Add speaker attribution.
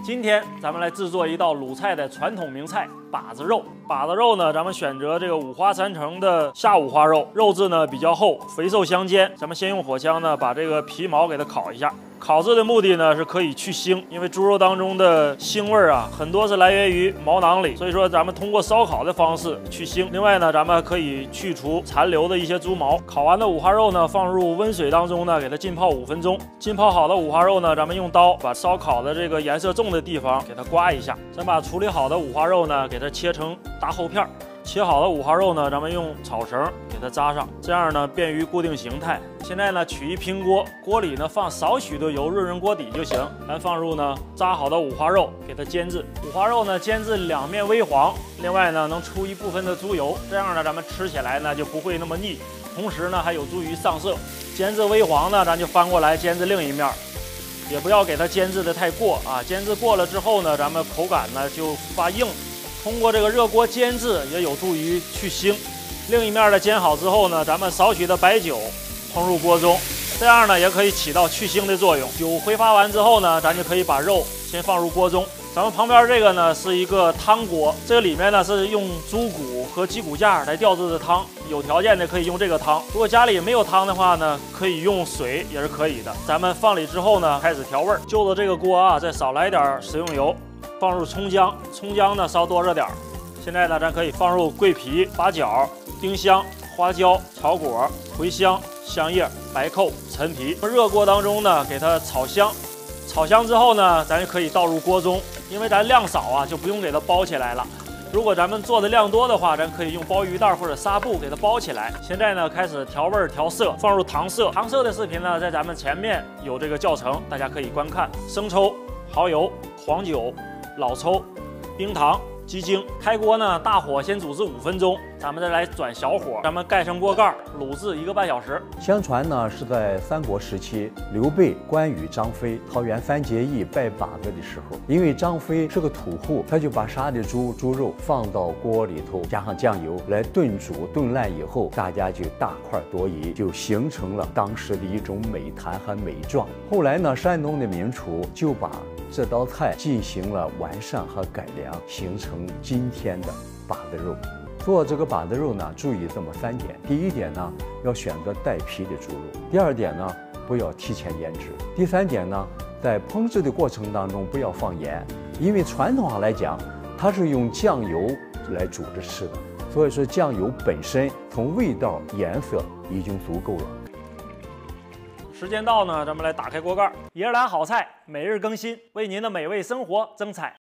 Speaker 1: 今天咱们来制作一道鲁菜的传统名菜把子肉。把子肉呢，咱们选择这个五花三层的下五花肉，肉质呢比较厚，肥瘦相间。咱们先用火枪呢把这个皮毛给它烤一下。烤制的目的呢是可以去腥，因为猪肉当中的腥味啊很多是来源于毛囊里，所以说咱们通过烧烤的方式去腥。另外呢，咱们可以去除残留的一些猪毛。烤完的五花肉呢放入温水当中呢，给它浸泡5分钟。浸泡好的五花肉呢，咱们用刀把烧烤的这个颜色重的地方给它刮一下。咱把处理好的五花肉呢，给它切成大厚片。切好的五花肉呢，咱们用草绳给它扎上，这样呢便于固定形态。现在呢取一平锅，锅里呢放少许的油，润锅底就行。咱放入呢扎好的五花肉，给它煎制。五花肉呢煎至两面微黄，另外呢能出一部分的猪油，这样呢咱们吃起来呢就不会那么腻，同时呢还有助于上色。煎至微黄呢，咱就翻过来煎至另一面，也不要给它煎制的太过啊。煎制过了之后呢，咱们口感呢就发硬。通过这个热锅煎制也有助于去腥。另一面的煎好之后呢，咱们少许的白酒烹入锅中，这样呢也可以起到去腥的作用。酒挥发完之后呢，咱就可以把肉先放入锅中。咱们旁边这个呢是一个汤锅，这个里面呢是用猪骨和鸡骨架来调制的汤，有条件的可以用这个汤。如果家里没有汤的话呢，可以用水也是可以的。咱们放里之后呢，开始调味儿。就着这个锅啊，再少来点食用油。放入葱姜，葱姜呢稍多热点。现在呢，咱可以放入桂皮、八角、丁香、花椒、草果、茴香、香叶、白蔻、陈皮。热锅当中呢，给它炒香。炒香之后呢，咱就可以倒入锅中。因为咱量少啊，就不用给它包起来了。如果咱们做的量多的话，咱可以用鲍鱼袋或者纱布给它包起来。现在呢，开始调味调色，放入糖色。糖色的视频呢，在咱们前面有这个教程，大家可以观看。生抽、蚝油、黄酒。老抽、冰糖、鸡精，开锅呢，大火先煮至5分钟，咱们再来转小火，咱们盖上锅盖，卤制1个半小时。
Speaker 2: 相传呢，是在三国时期，刘备、关羽、张飞桃园3结义拜把子的时候，因为张飞是个土户，他就把杀的猪肉放到锅里头，加上酱油来炖煮，炖烂以后，大家就大快朵颐，就形成了当时的一种美谈和美状。后来呢，山东的名厨就把这道菜进行了完善和改良，形成今天的把子肉。做这个把子肉呢，注意这么3点：第一点呢，要选择带皮的猪肉；第二点呢，不要提前腌制；第3点呢，在烹制的过程当中不要放盐，因为传统上来讲，它是用酱油来煮着吃的，所以说酱油本身从味道、颜色已经足够了。
Speaker 1: 时间到呢，咱们来打开锅盖。野兰好菜每日更新，为您的美味生活增彩。